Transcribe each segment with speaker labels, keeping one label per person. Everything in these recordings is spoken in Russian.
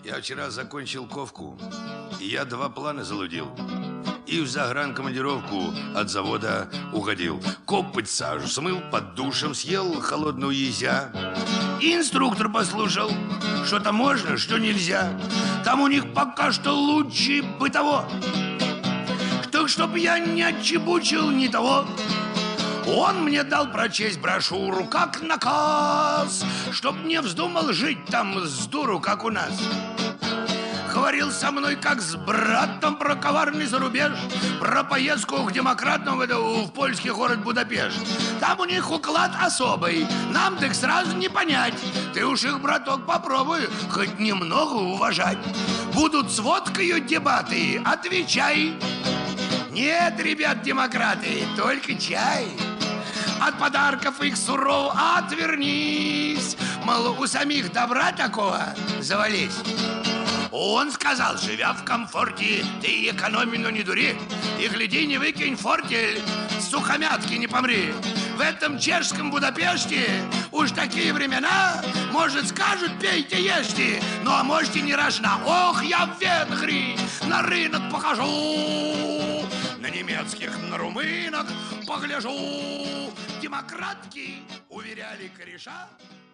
Speaker 1: Я вчера закончил ковку, и я 2 плана залудил. И в загранкомандировку от завода уходил. Копоть сажу смыл, под душем съел холодную езя. И инструктор послушал, что-то можно, что нельзя. Там у них пока что лучше бытово. Так чтоб я не отчебучил ни того, он мне дал прочесть брошюру как наказ, чтоб не вздумал жить там с дуру, как у нас. Говорил со мной, как с братом, про коварный зарубеж, про поездку к демократам в польский город Будапешт. Там у них уклад особый, нам так сразу не понять. Ты уж их, браток, попробуй хоть немного уважать. Будут с водкою дебаты, отвечай. Нет, ребят, демократы, только чай. От подарков их суров отвернись. Мол, у самих добра такого завались. Он сказал, живя в комфорте, ты экономи, но не дури. И гляди, не выкинь фортель, сухомятки не помри. В этом чешском Будапеште уж такие времена, может, скажут, пейте, ешьте, ну а можете не рожна. Ох, я в Венгрии на рынок похожу, на немецких, на румынок погляжу. Демократки уверяли кореша.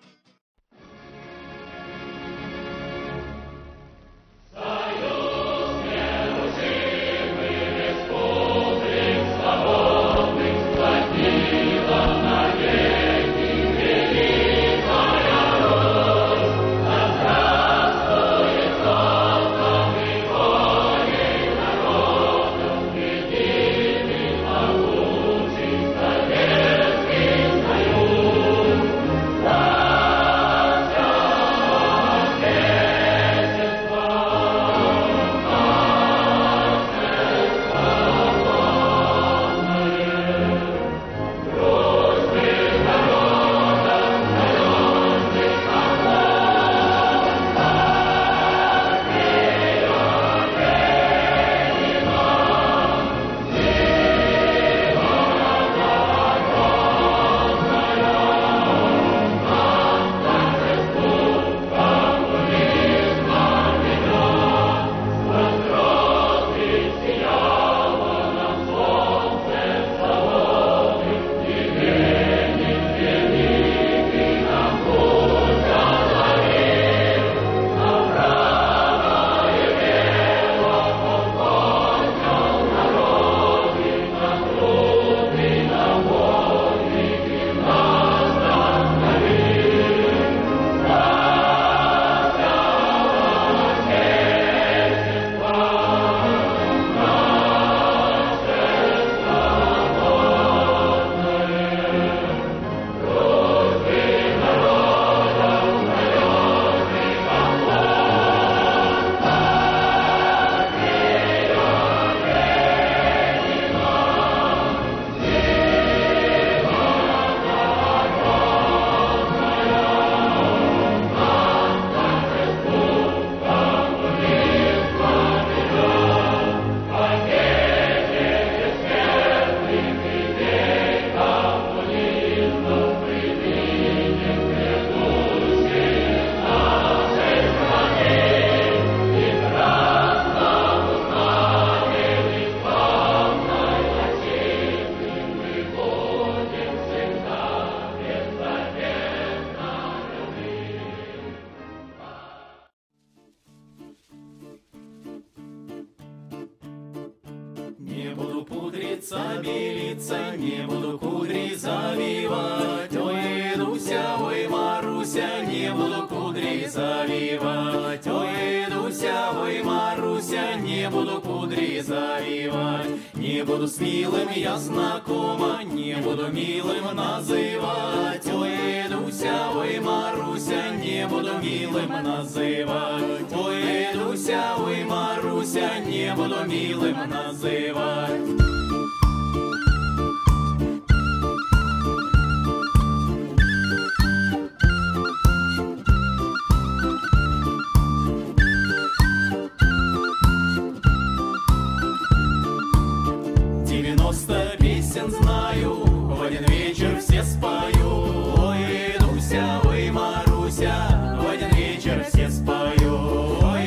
Speaker 2: Не буду пудриться, белиться, не буду кудри завивать. Ой, Дуся, ой, Маруся, не буду кудри завивать. Ой, Дуся, ой, Маруся, не буду кудри завивать. Не буду с милым я знакома, не буду милым называть. Ой, Дуся, ой, Маруся, не буду милым называть. Ой, Дуся, ой, Маруся, не буду милым называть. Песен знаю, в один вечер все спою. Ой, Дуся, ой, Маруся, в один вечер все спою. Ой,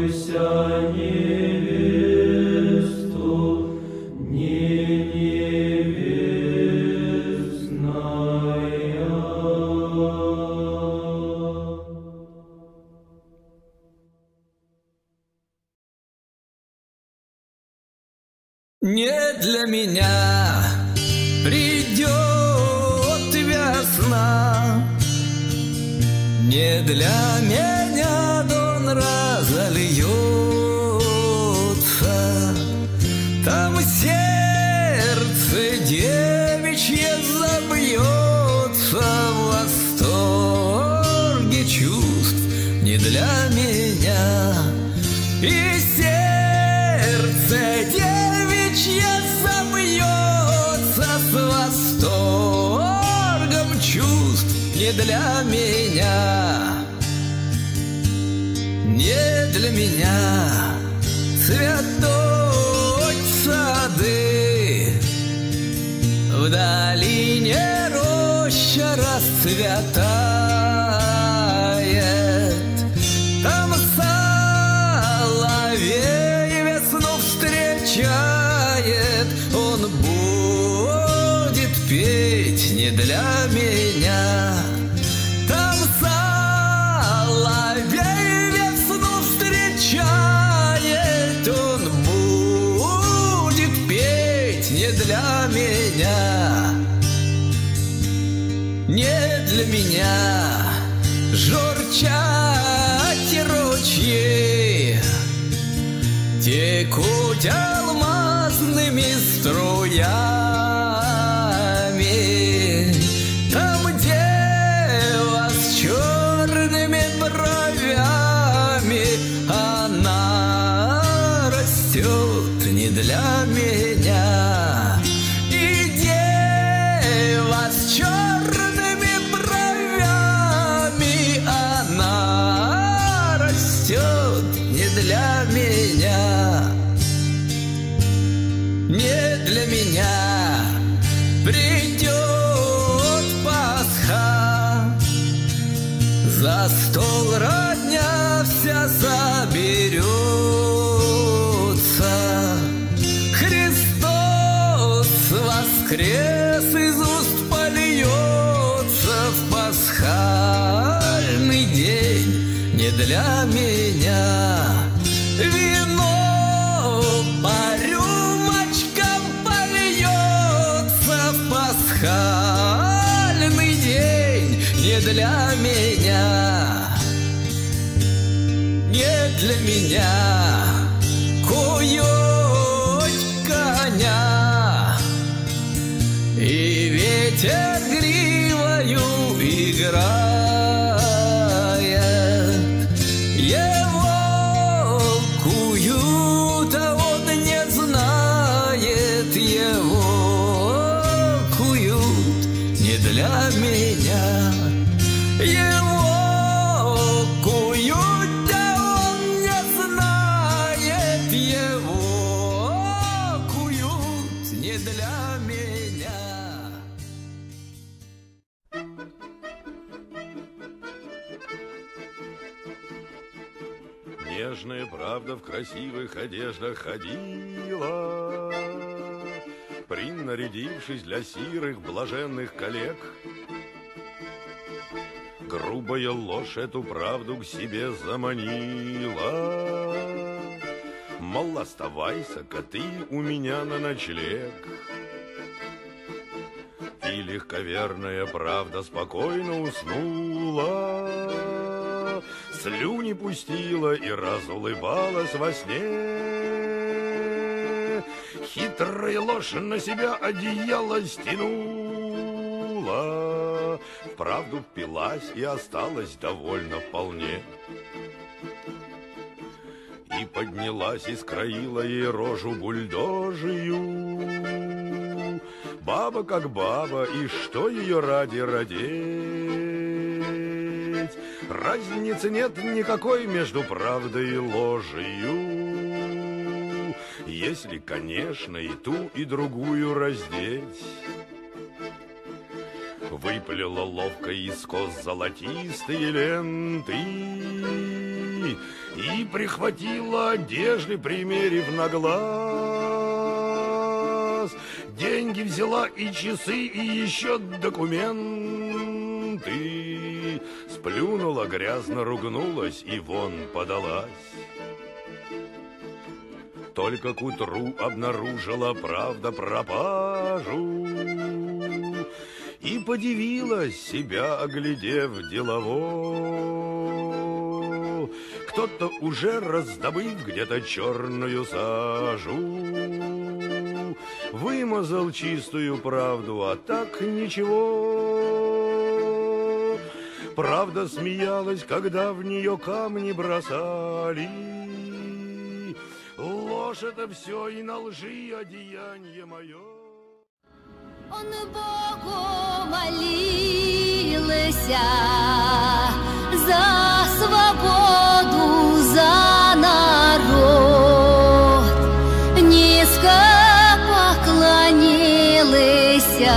Speaker 2: невесту, не невестная.
Speaker 3: Не для меня придет весна, не для меня дон разольется. Там сердце девичье забьется в восторге чувств не для меня. И сердце девичье забьется с восторгом чувств не для меня. Не для меня цветут сады, в долине роща расцветает. Там соловей весну встречает, он будет петь не для меня. Там соловей весну встречает, он будет петь не для меня. Не для меня журчать ручьи, текут алмазными струями. Там дева с черными бровями, она растет не для меня. И дева с черными бровями, она растет не для меня. Не для меня придет Пасха, за стол родня вся соберется. Христос воскрес, из уст польется в пасхальный день не для меня. Вино по рюмочкам польется в пасхальный день не для меня. Не для меня куют коня, и ветер гривою играет. Его куют, а он не знает, его куют не для меня. Его куют, а он не знает, его куют не для меня.
Speaker 1: Нежная правда в красивых одеждах ходила, принарядившись для сирых блаженных коллег. Грубая ложь эту правду к себе заманила, мол, оставайся-ка ты у меня на ночлег. И легковерная правда спокойно уснула, слюни пустила и разулыбалась во сне. Хитрая ложь на себя одеяло стянула, в правду впилась и осталась довольна вполне. И поднялась и скроила ей рожу бульдожию. Баба как баба, и что ее ради родить? Разницы нет никакой между правдой и ложью, если, конечно, и ту, и другую раздеть. Выплела ловко из кос золотистые ленты, и прихватила одежды, примерив на глаз. Деньги взяла и часы, и еще документы. Сплюнула, грязно ругнулась и вон подалась. Только к утру обнаружила, правда, пропажу. И подивилась, себя оглядев делово. Кто-то уже раздобыв где-то черную сажу, вымазал чистую правду, а так ничего. Правда смеялась, когда в нее камни бросали. Ложь это все и на лжи одеяние мое.
Speaker 4: Он Богу молился за свободу, за народ, низко поклонился.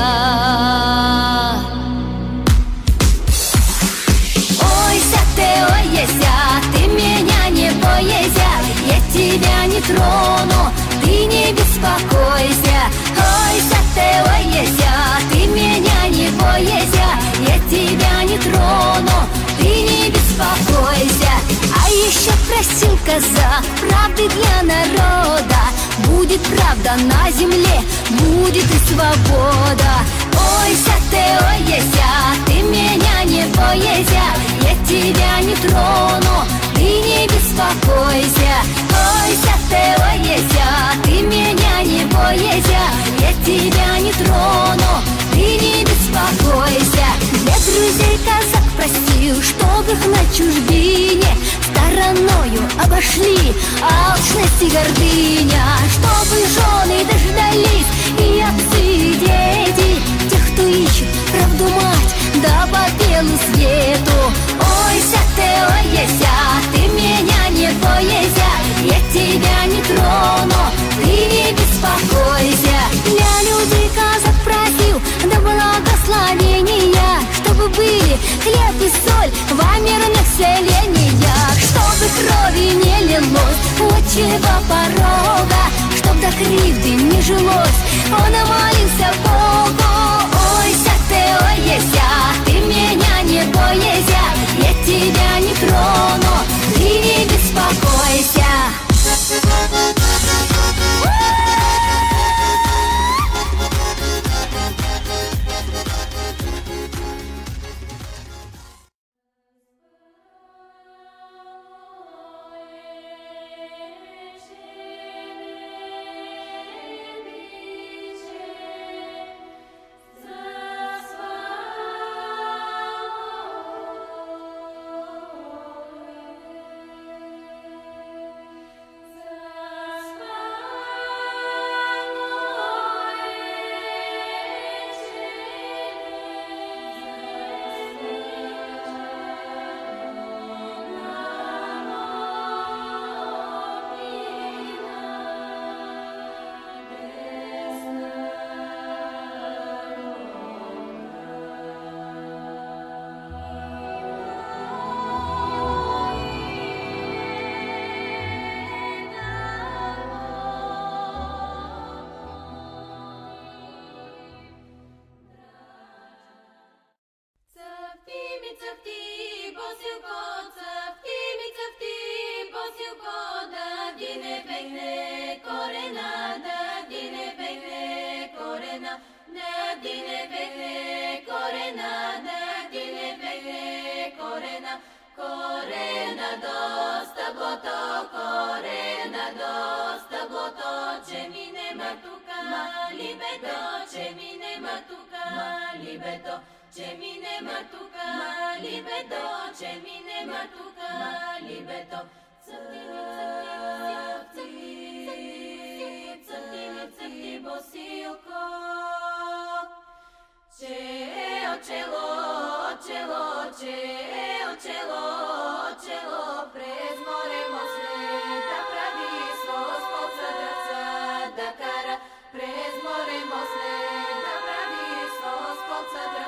Speaker 4: Ойся ты, ойся, ты меня не бойся, я тебя не трону, ты не беспокойся. Ойся ты, ойся, ты меня не бойся, я тебя не трону, ты не беспокойся. А еще просил казак правды для народа. Будет правда на земле, будет и свобода. Ойся ты, ойся, ты меня не бойся, я тебя не трону, ты не беспокойся. Ойся ты, ойся, ты меня не бойся, я тебя не трону, ты не беспокойся. Для друзей казак просил, чтоб их на чужбине стороною обошли алчность и гордыня, чтобы жены дождались и отцы, и дети, тех, кто ищет правду мать, да по белу свету. Ойся ты, ойся, ты меня не бойся, я тебя не трону, ты не беспокойся. Для людей казак просил, да благословения, чтобы были хлеб и соль во мирных селениях, чтобы крови не лилось отчего порога, чтоб до кривды не жилось. Он молился Богу. Ойся ты, ойся, ты меня не бойся, я тебя не трону, ты не беспокойся.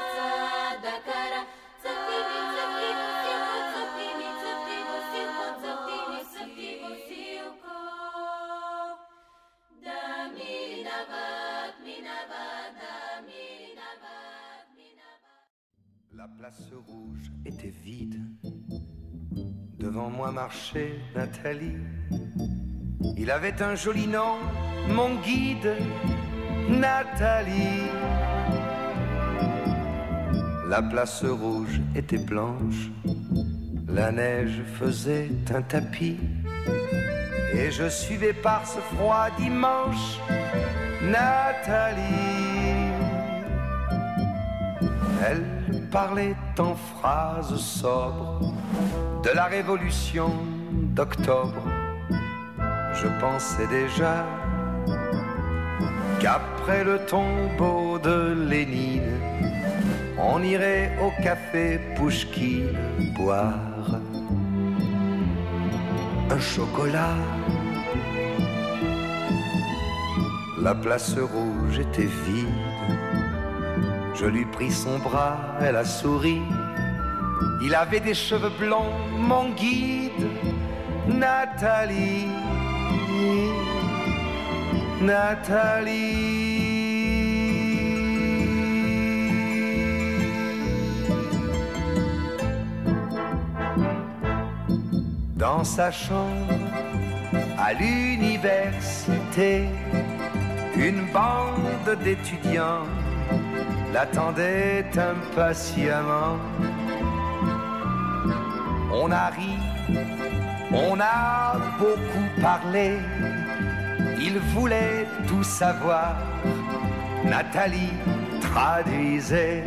Speaker 4: Dakara,
Speaker 5: La place rouge était vide. Devant moi marchait Nathalie. Il avait un joli nom, mon guide, Nathalie. La place rouge était blanche. La neige faisait un tapis. Et je suivais par ce froid dimanche Nathalie. Elle parlait en phrases sobres de la révolution d'octobre. Je pensais déjà qu'après le tombeau de Lénine, on irait au café Pouchkine boire un chocolat. La place rouge était vide. Je lui pris son bras, elle a souri. Il avait des cheveux blonds, mon guide, Nathalie. Nathalie. Dans sa chambre, à l'université, une bande d'étudiants l'attendait impatiemment. On a ri, on a beaucoup parlé. Il voulait tout savoir. Nathalie traduisait.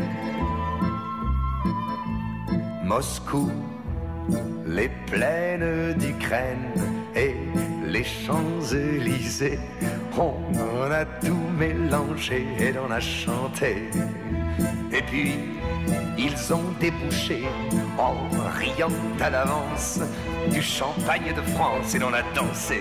Speaker 5: Moscou, les plaines d'Ukraine et les Champs-Élysées. On en a tout mélangé et l'on a chanté. Et puis ils ont débouché en riant à l'avance du champagne de France et l'on a dansé.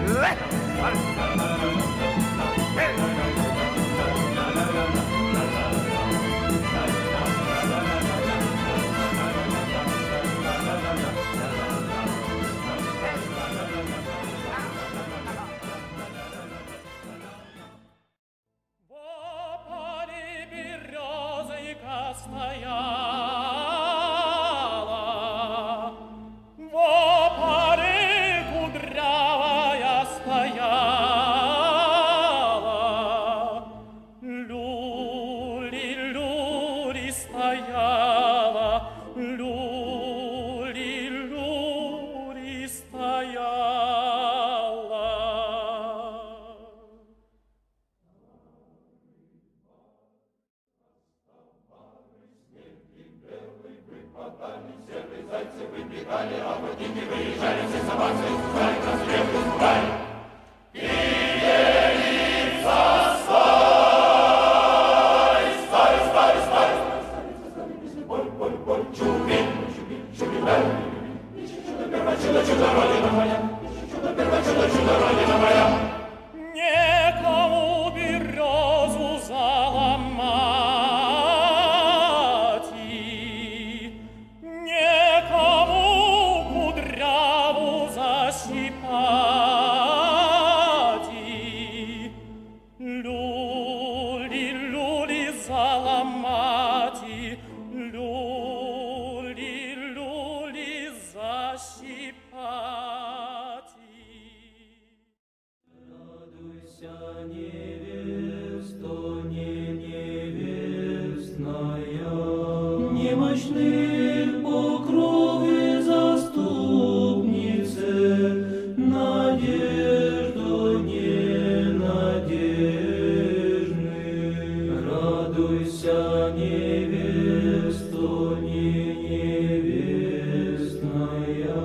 Speaker 2: Немощных покровы заступницы, надежду ненадежных. Радуйся, невесто не невестная,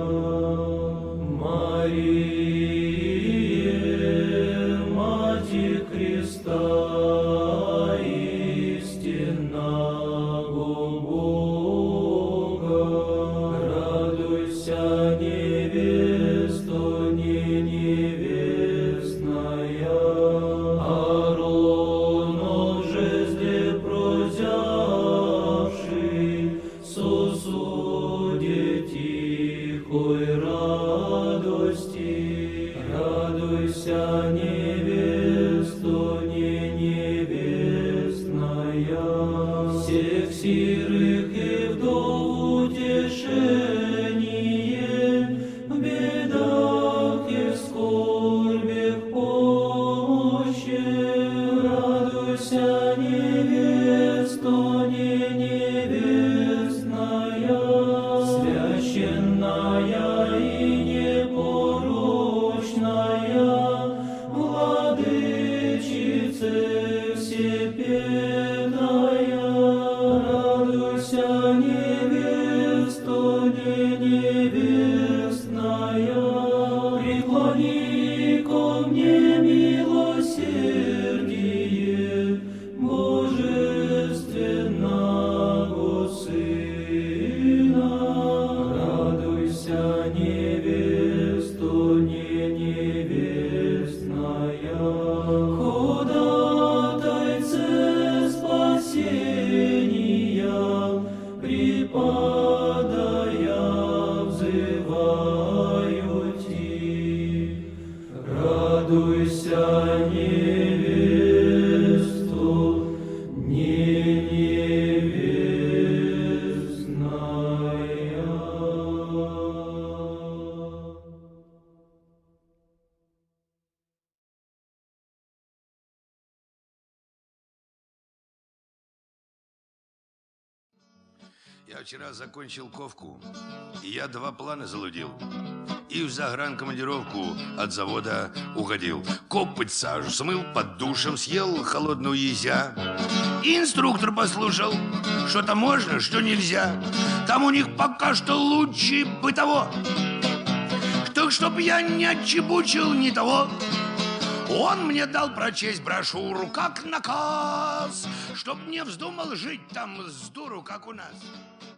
Speaker 2: Мария, Матерь Христа, истинного Бога. Радуйся, невесто не невестная, Ааронов жезле прозявший, сосуде тихой радости. Радуйся, невесто не невестная, всех сирых и владычице всепетая, радуйся, невесто не невестная, преклони ко мне милосердие божественного Сына. Радуйся, невесто не невестная, ходатайце спасения, преподая взываю ти. Радуйся, невесто не невестная.
Speaker 1: Я вчера закончил ковку, и я 2 плана залудил. И в загранкомандировку от завода уходил. Копоть сажу смыл, под душем съел холодную езя. И инструктор послушал, что-то можно, что нельзя. Там у них пока что лучше бытово. Так чтоб я не отчебучил ни того, он мне дал прочесть брошюру как наказ, чтоб не вздумал жить там с дуру, как у нас.